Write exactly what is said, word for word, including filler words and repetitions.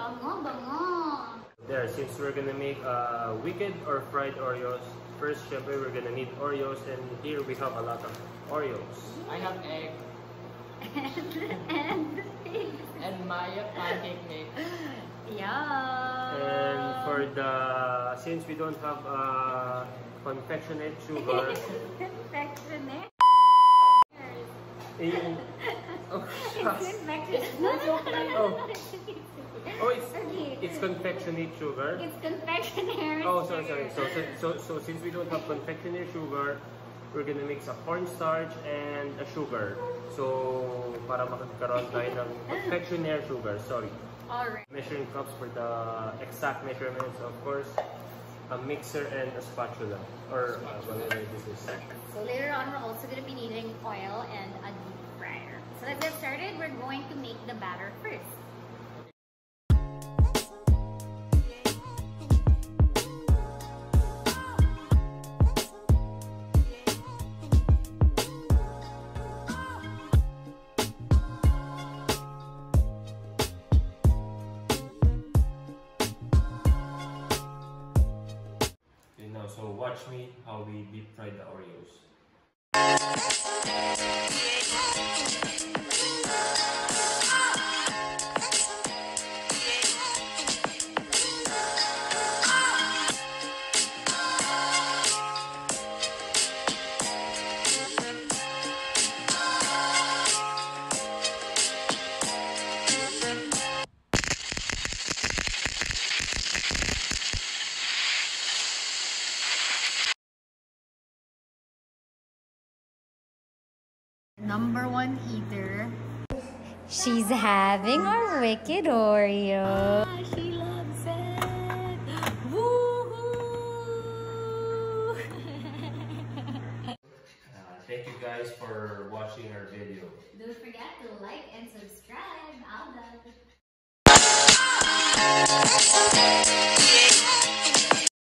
bango, bango. There, since we're gonna make uh, wicked or fried Oreos, first, syempre, we're gonna need Oreos, and here we have a lot of Oreos. I have egg. and and And Maya pancake mix. Yeah. And for the, since we don't have uh, confectionate sugar, confectionate. in, oh, It's confectionate. No, no, no, no, Oh. no, no. oh, it's Okay. it's confectionate sugar. It's confectionery. Oh, sorry, sorry. So, so, so, so since we don't have confectionate sugar, we're gonna mix a cornstarch and a sugar. So, para makakaroon tayo ng confectionate sugar. Sorry. Alright. Measuring cups for the exact measurements, of course, a mixer and a spatula, or uh, whatever this is. So later on, we're also going to be needing oil and a deep fryer. So let's get started. We're going to make the batter first. So watch me how we deep fry the Oreos. Number one eater. She's having our wicked Oreo. Ah, she loves it. Woohoo! uh, thank you guys for watching our video. Don't forget to like and subscribe. Alas.